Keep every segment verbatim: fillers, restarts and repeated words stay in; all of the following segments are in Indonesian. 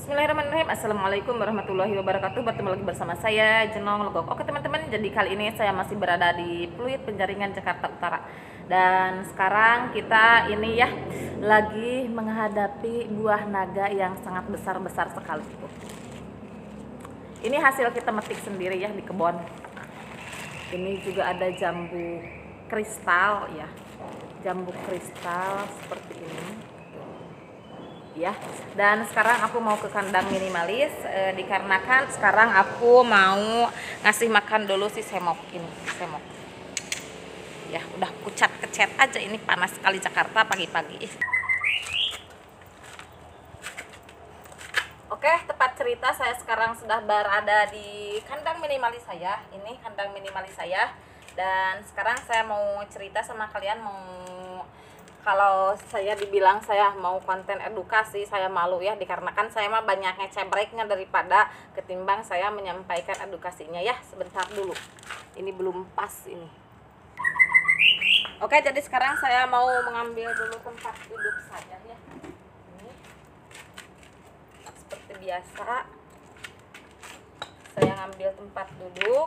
Bismillahirrahmanirrahim. Assalamualaikum warahmatullahi wabarakatuh. Bertemu lagi bersama saya Jenong Legok. Oke teman-teman, jadi kali ini saya masih berada di Pluit Penjaringan, Jakarta Utara. Dan sekarang kita ini ya lagi menghadapi buah naga yang sangat besar-besar sekali. Ini hasil kita metik sendiri ya di kebun. Ini juga ada jambu kristal ya. Jambu kristal seperti ini. Ya, dan sekarang aku mau ke kandang minimalis e, dikarenakan sekarang aku mau ngasih makan dulu si semok ini, semok. Ya, udah pucat kecet aja, ini panas sekali Jakarta pagi-pagi. Oke, tepat cerita saya sekarang sudah berada di kandang minimalis saya. Ini kandang minimalis saya, dan sekarang saya mau cerita sama kalian. Mau Kalau saya dibilang saya mau konten edukasi, saya malu ya, dikarenakan saya mah banyak ngecebreknya daripada ketimbang saya menyampaikan edukasinya ya. Sebentar dulu, ini belum pas ini. Oke, jadi sekarang saya mau mengambil dulu tempat duduk saja ya. Ini seperti biasa, saya ngambil tempat duduk.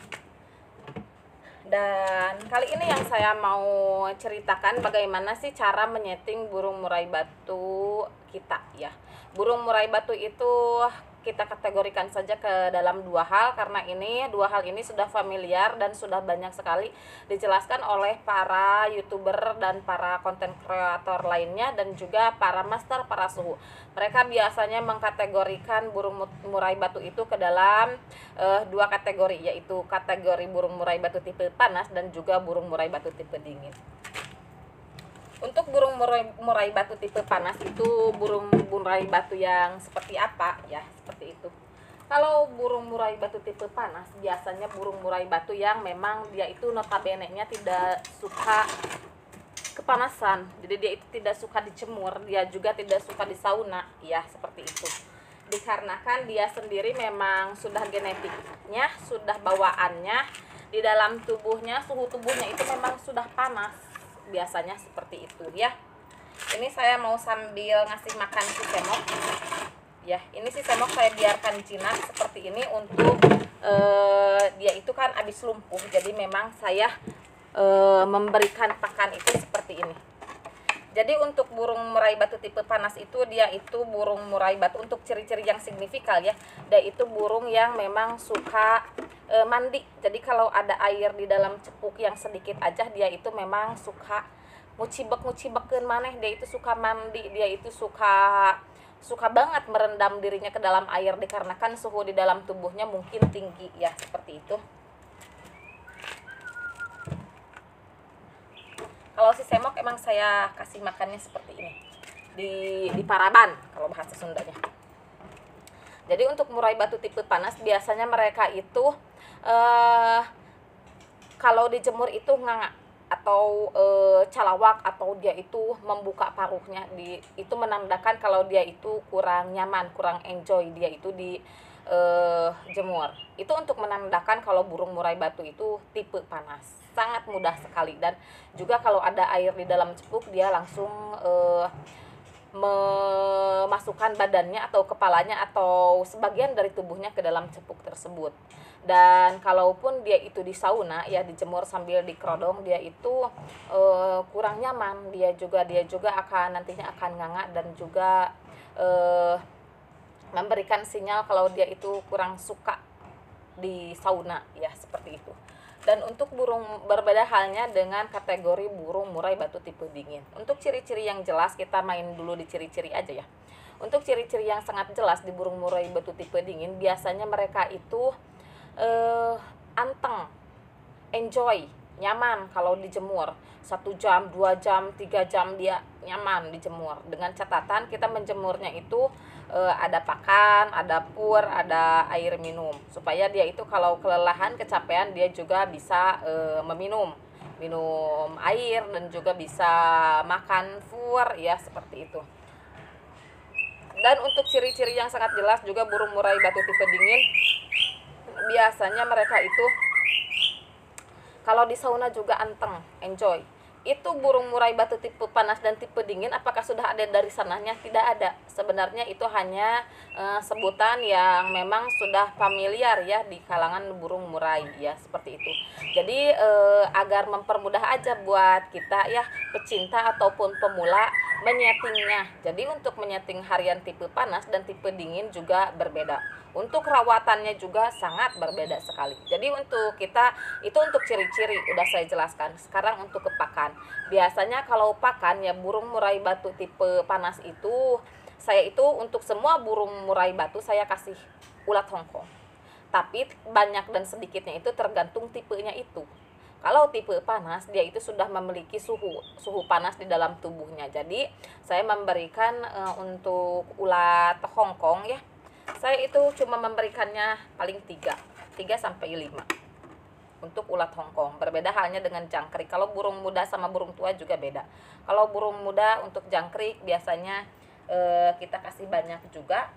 Dan kali ini yang saya mau ceritakan bagaimana sih cara menyeting burung murai batu kita ya. Burung murai batu itu kita kategorikan saja ke dalam dua hal, karena ini dua hal ini sudah familiar dan sudah banyak sekali dijelaskan oleh para youtuber dan para konten kreator lainnya, dan juga para master, para suhu. Mereka biasanya mengkategorikan burung murai batu itu ke dalam uh, dua kategori, yaitu kategori burung murai batu tipe panas dan juga burung murai batu tipe dingin. Untuk burung murai, murai batu tipe panas itu burung murai batu yang seperti apa ya, seperti itu. Kalau burung murai batu tipe panas biasanya burung murai batu yang memang dia itu notabene-nya tidak suka kepanasan. Jadi dia itu tidak suka dijemur, dia juga tidak suka di sauna ya, seperti itu. Dikarenakan dia sendiri memang sudah genetiknya, sudah bawaannya di dalam tubuhnya, suhu tubuhnya itu memang sudah panas. Biasanya seperti itu ya. Ini saya mau sambil ngasih makan si semok ya. Ini si semok saya biarkan jinak seperti ini untuk uh, dia itu kan habis lumpuh, jadi memang saya uh, memberikan pakan itu seperti ini. Jadi untuk burung murai batu tipe panas itu dia itu burung murai batu, untuk ciri-ciri yang signifikan ya, dia itu burung yang memang suka e, mandi. Jadi kalau ada air di dalam cepuk yang sedikit aja, dia itu memang suka ngucibek-ngucibekeun maneh, dia itu suka mandi, dia itu suka suka banget merendam dirinya ke dalam air, dikarenakan suhu di dalam tubuhnya mungkin tinggi ya, seperti itu. Kalau si semok emang saya kasih makannya seperti ini, di di paraban kalau bahasa Sundanya. Jadi untuk murai batu tipe panas biasanya mereka itu eh, kalau dijemur itu nganga atau eh, calawak, atau dia itu membuka paruhnya, di itu menandakan kalau dia itu kurang nyaman, kurang enjoy dia itu di eh, jemur. Itu untuk menandakan kalau burung murai batu itu tipe panas. Sangat mudah sekali, dan juga kalau ada air di dalam cepuk dia langsung eh, memasukkan badannya atau kepalanya atau sebagian dari tubuhnya ke dalam cepuk tersebut. Dan kalaupun dia itu di sauna ya, dijemur sambil dikerodong, dia itu eh, kurang nyaman, dia juga dia juga akan nantinya akan nganga dan juga eh, memberikan sinyal kalau dia itu kurang suka di sauna ya, seperti itu. Dan untuk burung, berbeda halnya dengan kategori burung murai batu tipe dingin. Untuk ciri-ciri yang jelas kita main dulu di ciri-ciri aja ya. Untuk ciri-ciri yang sangat jelas di burung murai batu tipe dingin, biasanya mereka itu eh, anteng, enjoy, nyaman kalau dijemur. Satu jam, dua jam, tiga jam dia nyaman dijemur. Dengan catatan kita menjemurnya itu Uh, ada pakan, ada pur, ada air minum, supaya dia itu kalau kelelahan, kecapean, dia juga bisa uh, meminum minum air dan juga bisa makan pur ya, seperti itu. Dan untuk ciri-ciri yang sangat jelas juga burung murai batu tipe dingin biasanya mereka itu kalau di sauna juga anteng, enjoy. Itu burung murai batu tipe panas dan tipe dingin, apakah sudah ada dari sananya? Tidak ada. sebenarnya itu hanya e, sebutan yang memang sudah familiar ya di kalangan burung murai ya, seperti itu. Jadi e, agar mempermudah aja buat kita ya pecinta ataupun pemula menyetingnya. Jadi untuk menyeting harian tipe panas dan tipe dingin juga berbeda. Untuk rawatannya juga sangat berbeda sekali. Jadi untuk kita itu untuk ciri-ciri udah saya jelaskan. Sekarang untuk ke pakan. Biasanya kalau pakan ya burung murai batu tipe panas itu, saya itu untuk semua burung murai batu saya kasih ulat Hongkong. Tapi banyak dan sedikitnya itu tergantung tipenya itu. Kalau tipe panas dia itu sudah memiliki suhu suhu panas di dalam tubuhnya. Jadi saya memberikan e, untuk ulat Hongkong ya, saya itu cuma memberikannya paling tiga sampai lima untuk ulat Hongkong. Berbeda halnya dengan jangkrik. Kalau burung muda sama burung tua juga beda. Kalau burung muda untuk jangkrik biasanya e, kita kasih banyak juga.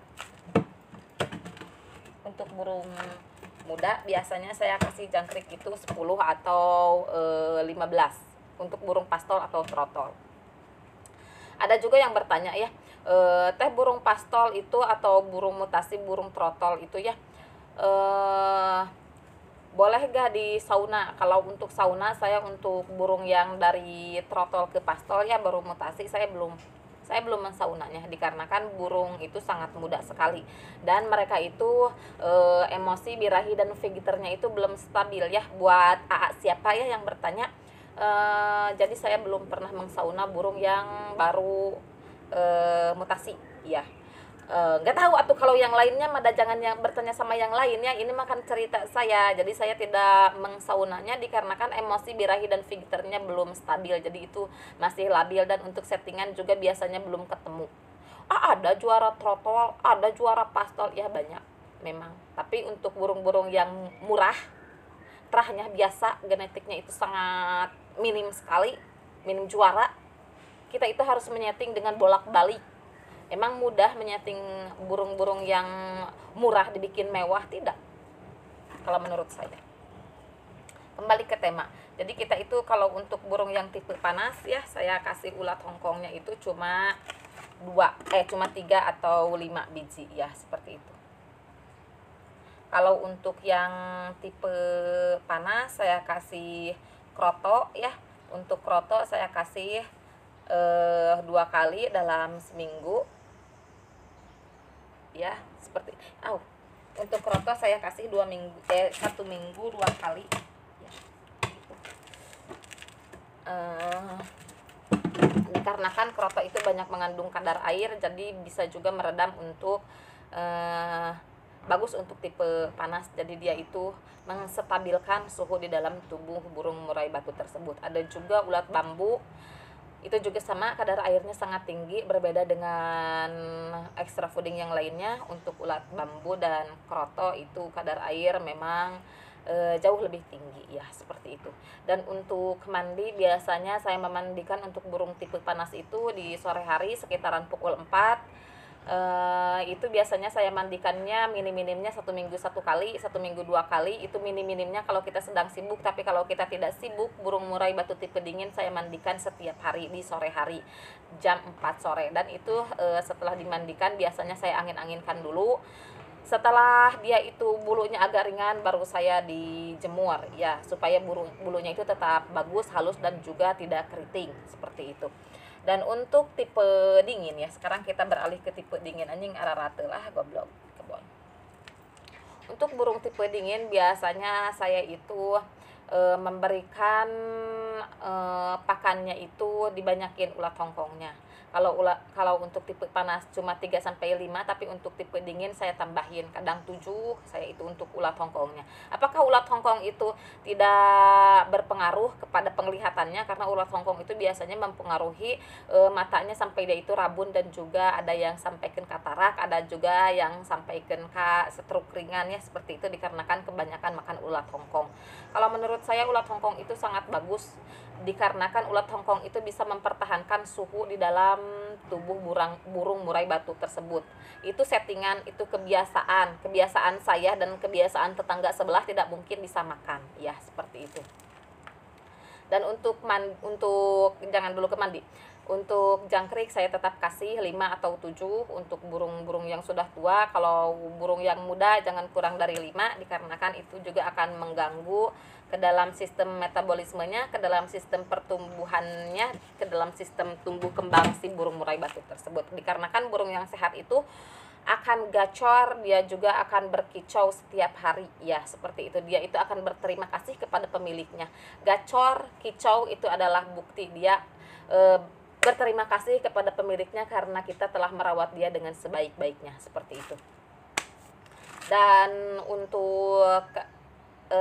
Untuk burung muda biasanya saya kasih jangkrik itu sepuluh atau e, lima belas untuk burung pastol atau trotol. Ada juga yang bertanya ya, e, teh burung pastol itu atau burung mutasi burung trotol itu ya e, boleh gak di sauna? Kalau untuk sauna saya untuk burung yang dari trotol ke pastol ya baru mutasi saya belum saya belum mensaunanya, dikarenakan burung itu sangat muda sekali dan mereka itu e, emosi, birahi dan vegiternya itu belum stabil ya. Buat A A siapa ya yang bertanya, e, jadi saya belum pernah mengsauna burung yang baru e, mutasi ya. Nggak e, tahu atau kalau yang lainnya mada jangan yang bertanya sama yang lainnya, ini makan cerita saya. Jadi saya tidak mengsaunanya dikarenakan emosi, birahi dan vegiternya belum stabil, jadi itu masih labil dan untuk settingan juga biasanya belum ketemu. Ah, ada juara trotol, ada juara pastol ya, banyak memang. Tapi untuk burung-burung yang murah, terahnya biasa, genetiknya itu sangat minim sekali, minim juara, kita itu harus menyeting dengan bolak-balik. Emang mudah menyeting burung-burung yang murah dibikin mewah? Tidak, kalau menurut saya. Kembali ke tema. Jadi kita itu kalau untuk burung yang tipe panas ya, saya kasih ulat Hongkongnya itu cuma dua, eh cuma tiga atau lima biji ya, seperti itu. Kalau untuk yang tipe panas saya kasih kroto ya. Untuk kroto saya kasih eh, dua kali dalam seminggu. Ya, seperti oh, untuk kroto saya kasih dua minggu eh satu minggu dua kali ya, gitu. Uh, dikarenakan kroto itu banyak mengandung kadar air, jadi bisa juga meredam untuk uh, bagus untuk tipe panas. Jadi dia itu menstabilkan suhu di dalam tubuh burung murai batu tersebut. Ada juga ulat bambu, itu juga sama, kadar airnya sangat tinggi, berbeda dengan extra fooding yang lainnya. Untuk ulat bambu dan kroto itu kadar air memang e, jauh lebih tinggi ya, seperti itu. Dan untuk mandi biasanya saya memandikan untuk burung tipe panas itu di sore hari sekitaran pukul empat. Uh, itu biasanya saya mandikannya minim-minimnya satu minggu satu kali, satu minggu dua kali. Itu minim-minimnya kalau kita sedang sibuk. Tapi kalau kita tidak sibuk, burung murai batu tipe dingin saya mandikan setiap hari di sore hari jam empat sore. Dan itu uh, setelah dimandikan biasanya saya angin-anginkan dulu. Setelah dia itu bulunya agak ringan baru saya dijemur ya, supaya bulu, bulunya itu tetap bagus, halus dan juga tidak keriting, seperti itu. Dan untuk tipe dingin ya, sekarang kita beralih ke tipe dingin. Anjing ararate lah goblok kebon. Untuk burung tipe dingin biasanya saya itu e, memberikan e, pakannya itu dibanyakin ulat Hongkongnya. Kalau ulat kalau untuk tipe panas cuma tiga sampai lima, tapi untuk tipe dingin saya tambahin kadang tujuh, saya itu untuk ulat Hongkongnya. Apakah ulat Hongkong itu tidak berpengaruh kepada penglihatannya? Karena ulat Hongkong itu biasanya mempengaruhi e, matanya sampai dia itu rabun, dan juga ada yang sampaikan katarak, ada juga yang sampaikan ke stroke ringan ya, seperti itu dikarenakan kebanyakan makan ulat Hongkong. Kalau menurut saya ulat Hongkong itu sangat bagus, dikarenakan ulat Hongkong itu bisa mempertahankan suhu di dalam tubuh burung, burung murai batu tersebut. Itu settingan, itu kebiasaan kebiasaan saya dan kebiasaan tetangga sebelah tidak mungkin disamakan ya, seperti itu. Dan untuk man, untuk jangan dulu ke mandi. Untuk jangkrik saya tetap kasih lima atau tujuh untuk burung-burung yang sudah tua. Kalau burung yang muda jangan kurang dari lima, dikarenakan itu juga akan mengganggu ke dalam sistem metabolismenya, ke dalam sistem pertumbuhannya, ke dalam sistem tumbuh kembang si burung murai batu tersebut. Dikarenakan burung yang sehat itu akan gacor, dia juga akan berkicau setiap hari ya, seperti itu. Dia itu akan berterima kasih kepada pemiliknya. Gacor, kicau itu adalah bukti dia e, berterima kasih kepada pemiliknya karena kita telah merawat dia dengan sebaik-baiknya, seperti itu. Dan untuk e,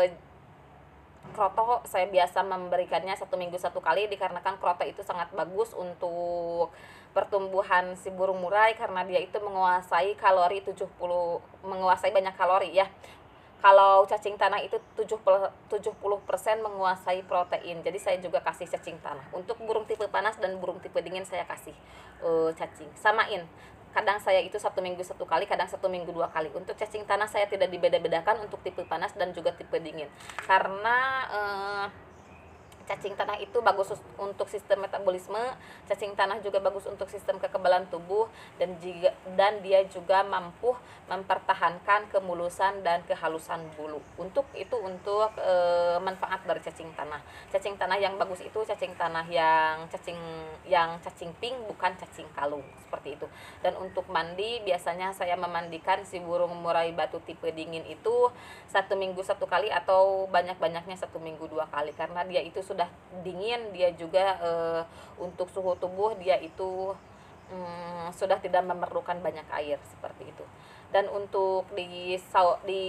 kroto saya biasa memberikannya satu minggu satu kali, dikarenakan kroto itu sangat bagus untuk pertumbuhan si burung murai karena dia itu menguasai kalori tujuh puluh, menguasai banyak kalori ya. Kalau cacing tanah itu tujuh puluh persen menguasai protein. Jadi saya juga kasih cacing tanah. Untuk burung tipe panas dan burung tipe dingin saya kasih uh, cacing. Samain. Kadang saya itu satu minggu satu kali, kadang satu minggu dua kali. Untuk cacing tanah saya tidak dibeda-bedakan untuk tipe panas dan juga tipe dingin. Karena uh, cacing tanah itu bagus untuk sistem metabolisme, cacing tanah juga bagus untuk sistem kekebalan tubuh, dan juga dan dia juga mampu mempertahankan kemulusan dan kehalusan bulu. Untuk itu untuk e, manfaat dari cacing tanah. Cacing tanah yang bagus itu cacing tanah yang cacing yang cacing pink, bukan cacing kalung, seperti itu. Dan untuk mandi biasanya saya memandikan si burung murai batu tipe dingin itu satu minggu satu kali atau banyak-banyaknya satu minggu dua kali, karena dia itu sudah dingin, dia juga e, untuk suhu tubuh dia itu mm, sudah tidak memerlukan banyak air, seperti itu. Dan untuk di di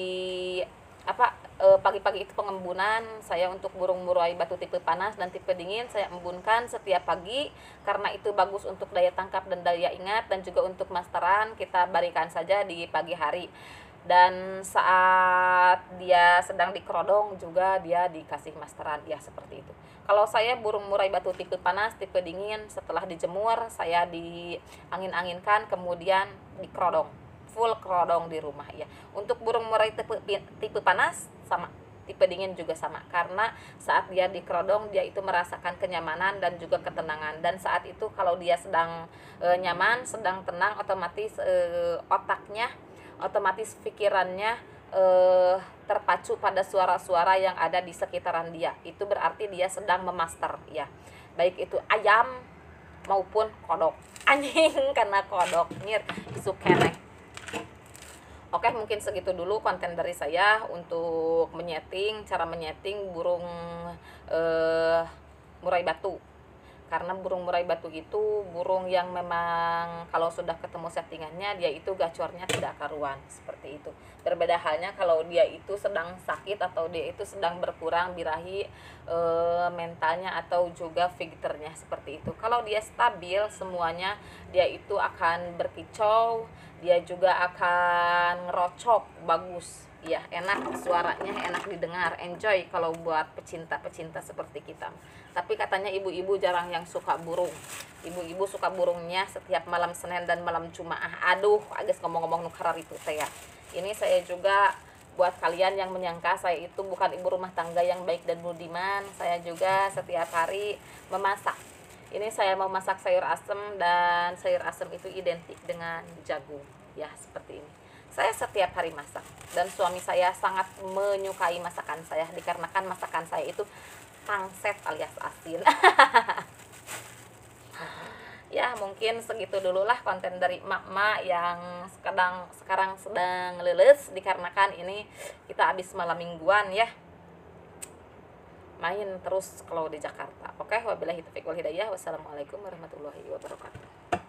apa e, pagi-pagi itu pengembunan saya untuk burung murai batu tipe panas dan tipe dingin saya embunkan setiap pagi, karena itu bagus untuk daya tangkap dan daya ingat, dan juga untuk masteran kita berikan saja di pagi hari. Dan saat dia sedang dikerodong juga dia dikasih masteran ya, seperti itu. Kalau saya burung murai batu tipe panas tipe dingin setelah dijemur saya diangin-anginkan kemudian dikerodong, full kerodong di rumah ya. Untuk burung murai tipe tipe panas sama, tipe dingin juga sama, karena saat dia dikerodong dia itu merasakan kenyamanan dan juga ketenangan. Dan saat itu kalau dia sedang e, nyaman, sedang tenang, otomatis e, otaknya, otomatis pikirannya eh, terpacu pada suara-suara yang ada di sekitaran dia. Itu berarti dia sedang memaster ya, baik itu ayam maupun kodok. Anjing karena kodok nyir isu keneh. Oke, mungkin segitu dulu konten dari saya untuk menyeting, cara menyeting burung eh, murai batu. Karena burung murai batu itu burung yang memang kalau sudah ketemu settingannya dia itu gacornya tidak karuan, seperti itu. Berbeda halnya kalau dia itu sedang sakit atau dia itu sedang berkurang birahi e, mentalnya atau juga fighternya, seperti itu. Kalau dia stabil semuanya dia itu akan berkicau, dia juga akan ngerocok bagus ya, enak suaranya, enak didengar, enjoy kalau buat pecinta-pecinta seperti kita. Tapi katanya ibu-ibu jarang yang suka burung. Ibu-ibu suka burungnya setiap malam Senin dan malam Jumaah. Aduh, agak ngomong-ngomong nukarar itu teh ya. Ini saya juga buat kalian yang menyangka saya itu bukan ibu rumah tangga yang baik dan budiman, saya juga setiap hari memasak. Ini saya mau masak sayur asem, dan sayur asem itu identik dengan jagung ya, seperti ini. Saya setiap hari masak, dan suami saya sangat menyukai masakan saya dikarenakan masakan saya itu pangset alias asin. Ya, mungkin segitu dulu lah konten dari emak-emak yang sekarang sekarang sedang leles dikarenakan ini kita habis malam mingguan ya. Main terus kalau di Jakarta. Oke, wabillahi taufiq wal hidayah. Wassalamualaikum warahmatullahi wabarakatuh.